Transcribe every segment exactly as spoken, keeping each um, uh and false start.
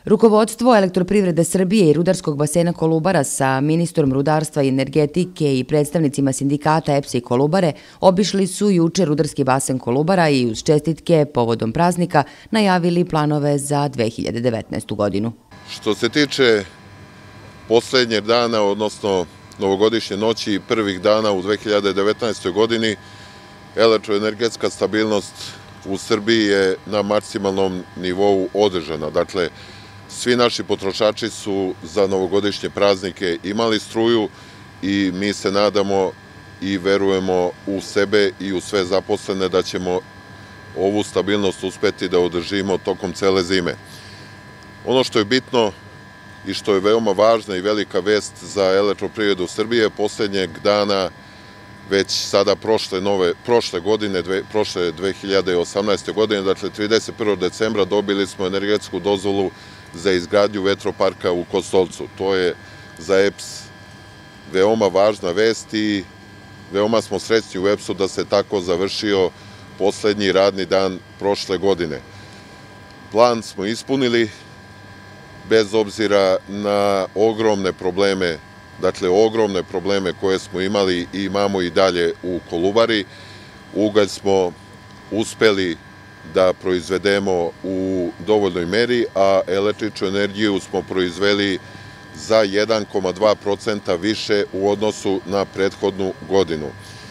Rukovodstvo Elektroprivrede Srbije i Rudarskog basena Kolubara sa ministrom rudarstva i energetike i predstavnicima sindikata E P S-a i Kolubare obišli su juče rudarski basen Kolubara i uz čestitke povodom praznika najavili planove za dve hiljade devetnaestu. godinu. Što se tiče poslednjeg dana, odnosno novogodišnje noći i prvih dana u dve hiljade devetnaestoj. godini, elektroenergetska stabilnost u Srbiji je na maksimalnom nivou održana. Dakle, svi naši potrošači su za novogodišnje praznike imali struju i mi se nadamo i verujemo u sebe i u sve zaposlene da ćemo ovu stabilnost uspeti da održimo tokom cele zime. Ono što je bitno i što je veoma važna i velika vest za Elektroprivredu Srbije, poslednjeg dana, već sada prošle, nove, prošle godine, dve, prošle dve hiljade osamnaeste. godine, dakle trideset prvog decembra, dobili smo energetsku dozvolu za izgradnju vetroparka u Kostolcu. To je za E P S veoma važna vest i veoma smo srećni u E P S-u da se tako završio poslednji radni dan prošle godine. Plan smo ispunili, bez obzira na ogromne probleme, dakle ogromne probleme koje smo imali i imamo i dalje u Kolubari. Ugalj smo uspeli da proizvedemo u dovoljnoj meri, a električnu energiju smo proizveli za jedan zarez dva procenta više u odnosu na prethodnu godinu.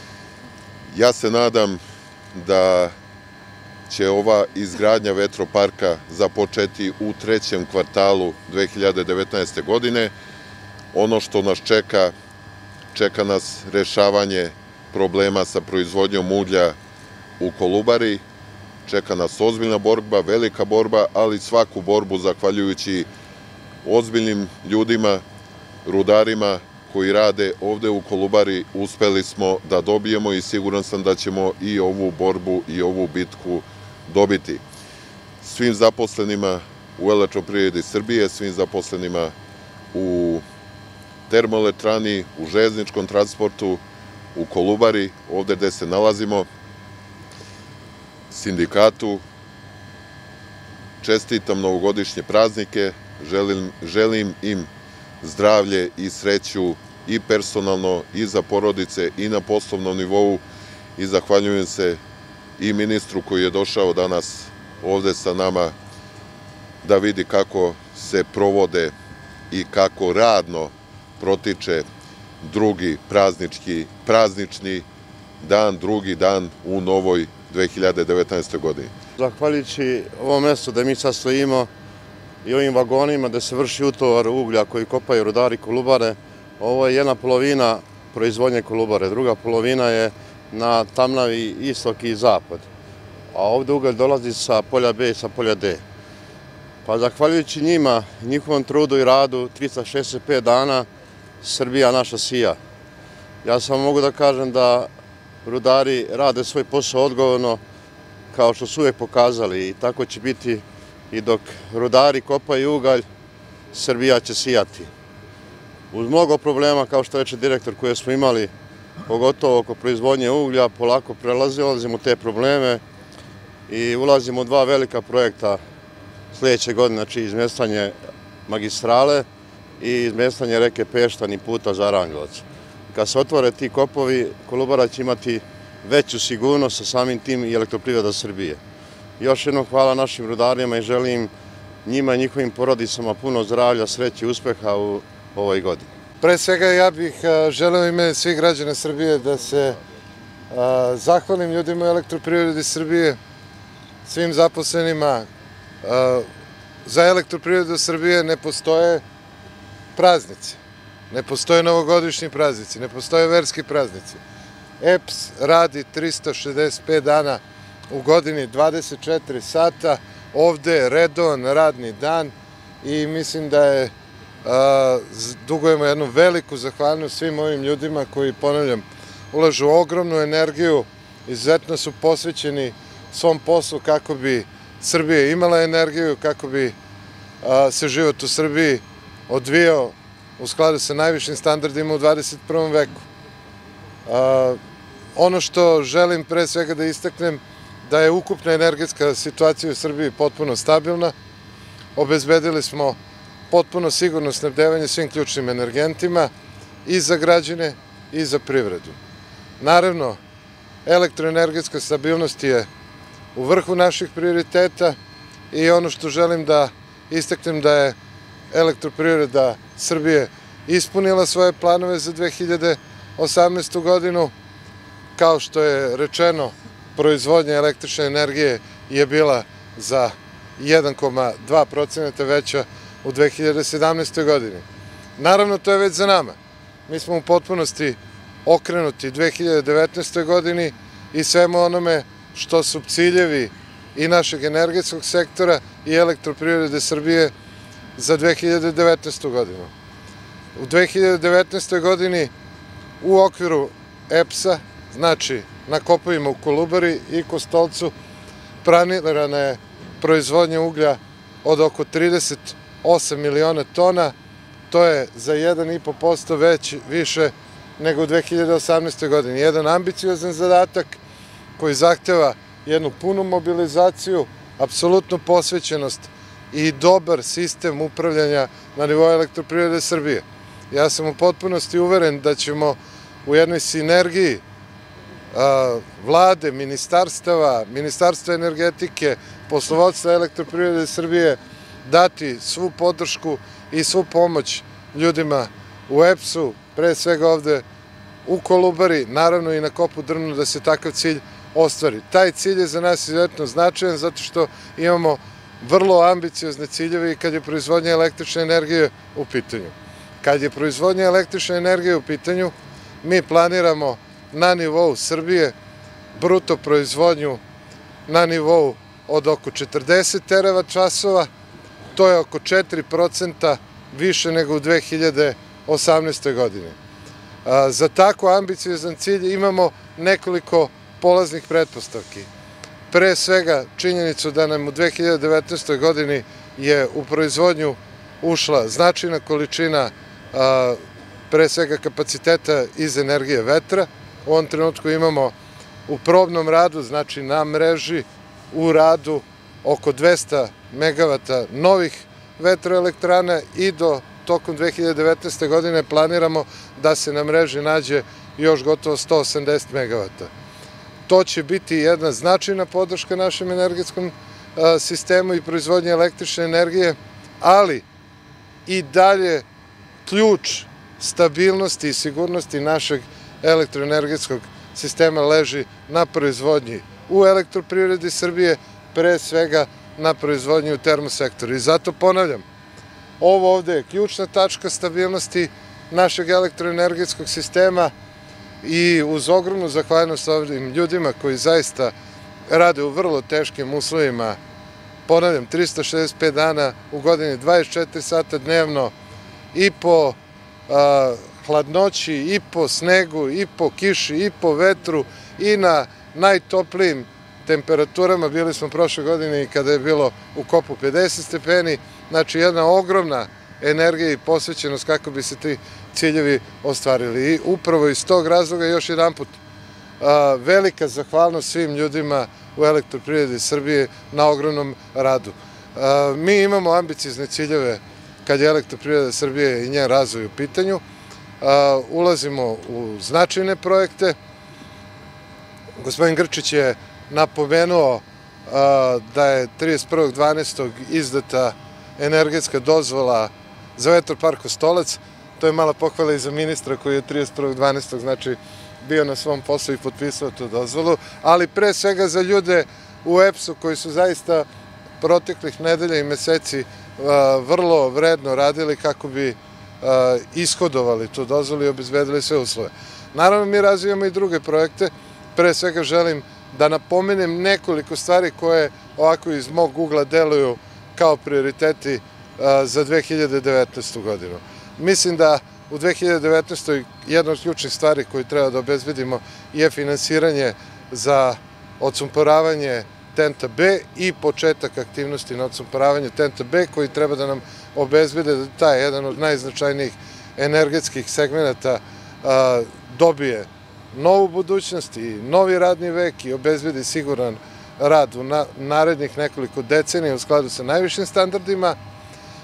Ja se nadam da će ova izgradnja vetroparka započeti u trećem kvartalu dve hiljade devetnaeste. godine. Ono što nas čeka, čeka nas rešavanje problema sa proizvodnjom uglja u Kolubari, čeka nas ozbiljna borba, velika borba, ali svaku borbu zahvaljujući ozbiljnim ljudima, rudarima koji rade ovde u Kolubari, uspeli smo da dobijemo i siguran sam da ćemo i ovu borbu i ovu bitku dobiti. Svim zaposlenima u Elektroprivredi Srbije, svim zaposlenima u termoelektrani, u železničkom transportu, u Kolubari, ovde gde se nalazimo, sindikatu, čestitam novogodišnje praznike, želim, želim im zdravlje i sreću i personalno i za porodice i na poslovnom nivou i zahvaljujem se i ministru koji je došao danas ovde sa nama da vidi kako se provode i kako radno protiče drugi praznički, praznični dan, drugi dan u novoj dve hiljade devetnaestoj. godini. Zahvaljujući ovom mestu da mi sad stojimo i ovim vagonima da se vrši utovar uglja koji kopaju rudari Kolubare, ovo je jedna polovina proizvodnje Kolubare, druga polovina je na Tamnavi istok i zapad, a ovde ugalj dolazi sa polja B i sa polja D. Pa zahvaljujući njima, njihovom trudu i radu, trista šezdeset pet dana, Srbija naša sija. Ja samo mogu da kažem da rudari rade svoj posao odgovorno, kao što su uvek pokazali, i tako će biti i dok rudari kopaju ugalj, Srbija će sijati. Uz mnogo problema, kao što reče direktor, koje smo imali, pogotovo oko proizvodnje uglja, polako prelazimo te probleme i ulazimo u dva velika projekta sledeće godine, znači izmestanje magistrale i izmestanje reke Peštan i puta za Aranđelovac. Kad se otvore ti kopovi, Kolubara će imati veću sigurnost, sa samim tim i Elektroprivreda Srbije. Još jednom hvala našim rudarima i želim njima i njihovim porodicama puno zdravlja, sreće i uspeha u ovoj godini. Pre svega ja bih želeo ime svih građana Srbije da se zahvalim ljudima u Elektroprivredi Srbije, svim zaposlenima. Za Elektroprivredu Srbije ne postoje praznici, ne postoje novogodišnji praznici, ne postoje verski praznici. E P S radi trista šezdeset pet dana u godini, dvadeset četiri sata, ovde je redovan radni dan i mislim da je dugujemo jednu veliku zahvalnost svim ovim ljudima koji, ponavljam, ulažu ogromnu energiju, izuzetno su posvećeni svom poslu kako bi Srbija imala energiju, kako bi se život u Srbiji odvijao u skladu sa najvišim standardima u dvadeset prvom veku. Ono što želim pre svega da istaknem da je ukupna energetska situacija u Srbiji potpuno stabilna. obezbedili smo potpuno sigurno snabdevanje svim ključnim energentima i za građane i za privredu. Naravno, elektroenergetska stabilnost je u vrhu naših prioriteta i ono što želim da istaknem da je Elektroprivreda Srbije ispunila svoje planove za dve hiljade osamnaestu godinu. Kao što je rečeno, proizvodnja električne energije je bila za jedan zarez dva procenta veća u dve hiljade sedamnaestoj godini. Naravno, to je već za nama. Mi smo u potpunosti okrenuti dve hiljade devetnaestoj godini i svemu onome što su ciljevi i našeg energetskog sektora i Elektroprivrede Srbije za dve hiljade devetnaestu godinu. U dve hiljade devetnaestoj godini u okviru E P S-a, znači na kopovima u Kolubari i Kostolcu, planirana je proizvodnja uglja od oko trideset osam miliona tona. To je za jedan i po posto već više nego u dve hiljade osamnaestoj godini. Jedan ambiciozan zadatak koji zahteva jednu punu mobilizaciju, apsolutnu posvećenost i dobar sistem upravljanja na nivou Elektroprivrede Srbije. Ja sam u potpunosti uveren da ćemo u jednoj sinergiji vlade, ministarstava, ministarstva energetike, poslovodstva Elektroprivrede Srbije dati svu podršku i svu pomoć ljudima u E P S-u, pre svega ovde u Kolubari, naravno i na kopu Drvnu, da se takav cilj ostvari. Taj cilj je za nas izuzetno značajan zato što imamo vrlo ambiciozne ciljeve i kad je proizvodnja električne energije u pitanju. Kad je proizvodnja električne energije u pitanju, mi planiramo na nivou Srbije bruto proizvodnju na nivou od oko četrdeset teravat časova, to je oko četiri procenta više nego u dve hiljade osamnaestoj godini. Za tako ambiciozan cilj imamo nekoliko polaznih pretpostavki. Pre svega činjenicu da nam u dve hiljade devetnaestoj godini je u proizvodnju ušla značajna količina pre svega kapaciteta iz energije vetra. U ovom trenutku imamo u probnom radu, znači na mreži, u radu oko dvesta megavata novih vetroelektrana i do tokom dve hiljade devetnaeste. godine planiramo da se na mreži nađe još gotovo sto osamdeset megavata. To će biti jedna značajna podrška našem energetskom sistemu i proizvodnji električne energije, ali i dalje ključ stabilnosti i sigurnosti našeg elektroenergetskog sistema leži na proizvodnji u Elektroprivredi Srbije, pre svega na proizvodnji u termosektoru. I zato ponavljam, ovo ovde je ključna tačka stabilnosti našeg elektroenergetskog sistema i uz ogromnu zahvalnost ovim ljudima koji zaista rade u vrlo teškim uslovima, ponavljam, trista šezdeset pet dana u godini, dvadeset četiri sata dnevno, i po hladnoći, i po snegu, i po kiši, i po vetru, i na najtoplijim temperaturama. Bili smo prošle godine i kada je bilo u Kopu pedeset stepeni, znači jedna ogromna energija i posvećenost kako bi se ti ciljevi ostvarili. I upravo iz tog razloga još jedan put velika zahvalnost svim ljudima u Elektroprivredi Srbije na ogromnom radu. Mi imamo ambiciozne ciljeve kad je Elektroprivreda Srbije i njen razvoj u pitanju. Ulazimo u značajne projekte. Gospodin Grčić je napomenuo da je trideset prvog dvanaestog izdata energetska dozvola za vetropark Kostolac. To je mala pohvala i za ministra koji je trideset prvog dvanaestog znači bio na svom poslu i potpisao tu dozvolu, ali pre svega za ljude u E P S-u koji su zaista proteklih nedelja i meseci vrlo vredno radili kako bi ishodovali tu dozvolu i obezbedili sve uslove. Naravno, mi razvijamo i druge projekte. Pre svega želim da napomenem nekoliko stvari koje ovako iz mog ugla deluju kao prioriteti za dve hiljade devetnaestu. godinu. Mislim da u dve hiljade devetnaestoj. jedna od ključnih stvari koju treba da obezbedimo je finansiranje za odsumporavanje Tenta B i početak aktivnosti na odsumporavanju Tenta B koji treba da nam obezbede da taj jedan od najznačajnijih energetskih segmenata dobije novu budućnost i novi radni vek i obezbedi siguran rad u narednih nekoliko decenija u skladu sa najvišim standardima.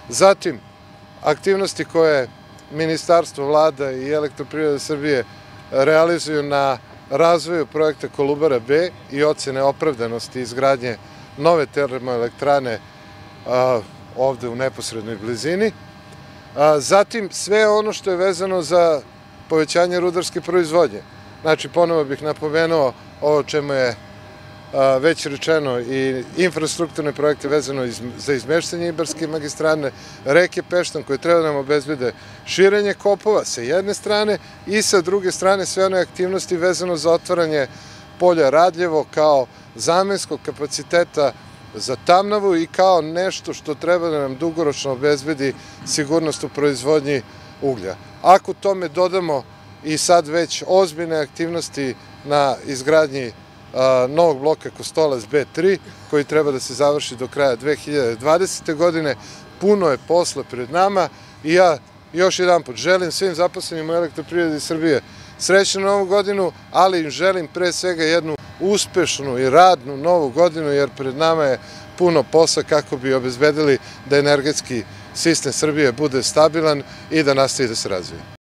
Zatim, aktivnosti koje Ministarstvo, Vlada i Elektroprivreda Srbije realizuju na razvoju projekta Kolubara B i ocene opravdanosti izgradnje nove termoelektrane ovde u neposrednoj blizini. Zatim, sve ono što je vezano za povećanje rudarske proizvodnje. Znači, ponovo bih napomenuo ovo čemu je već rečeno i infrastrukturne projekte vezano za izmeštanje Ibarske magistralne, reke Peštan koje treba da nam obezbede širenje kopova sa jedne strane i sa druge strane sve one aktivnosti vezano za otvaranje polja Radljevo kao zamenskog kapaciteta za Tamnavu i kao nešto što treba da nam dugoročno obezbedi sigurnost u proizvodnji uglja. Ako tome dodamo i sad već ozbiljne aktivnosti na izgradnji novog bloka Kostolac B tri, koji treba da se završi do kraja dve hiljade dvadesete. godine, puno je posla pred nama i ja još jedan put želim svim zaposlenima u Elektroprivredi Srbije srećnu novu godinu, ali im želim pre svega jednu uspešnu i radnu novu godinu, jer pred nama je puno posla kako bi obezbedili da energetski sistem Srbije bude stabilan i da nastavi da se razvije.